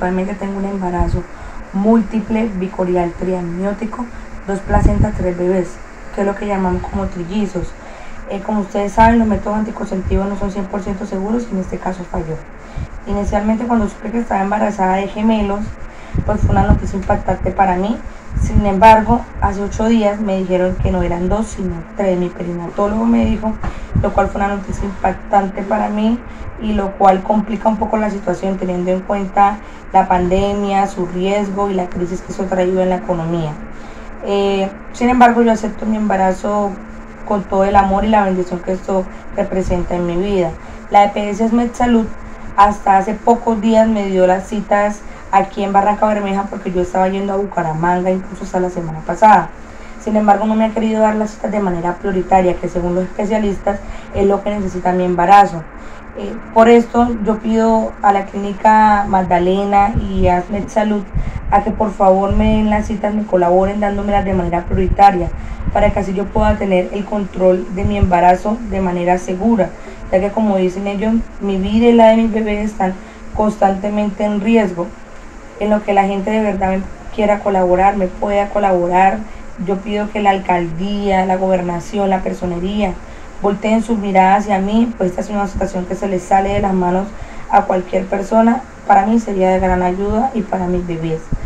actualmente tengo un embarazo múltiple bicorial triamniótico, 2 placentas, 3 bebés, que es lo que llamamos como trillizos. Como ustedes saben, los métodos anticonceptivos no son 100% seguros y en este caso falló. Inicialmente, cuando supe que estaba embarazada de gemelos, pues fue una noticia impactante para mí. Sin embargo, hace 8 días me dijeron que no eran 2 sino 3. Mi perinatólogo me dijo, lo cual fue una noticia impactante para mí y lo cual complica un poco la situación teniendo en cuenta la pandemia, su riesgo y la crisis que eso ha traído en la economía. Sin embargo, yo acepto mi embarazo con todo el amor y la bendición que esto representa en mi vida. La EPS MedSalud hasta hace pocos días me dio las citas aquí en Barranca Bermeja porque yo estaba yendo a Bucaramanga incluso hasta la semana pasada. Sin embargo, no me ha querido dar las citas de manera prioritaria, que según los especialistas es lo que necesita mi embarazo. Por esto yo pido a la clínica Magdalena y a MedSalud a que por favor me den las citas, me colaboren dándomelas de manera prioritaria para que así yo pueda tener el control de mi embarazo de manera segura, ya que como dicen ellos, mi vida y la de mis bebés están constantemente en riesgo. En lo que la gente de verdad me quiera colaborar, me pueda colaborar, yo pido que la alcaldía, la gobernación, la personería volteen sus miradas hacia mí, pues esta es una situación que se les sale de las manos a cualquier persona. Para mí sería de gran ayuda y para mis bebés.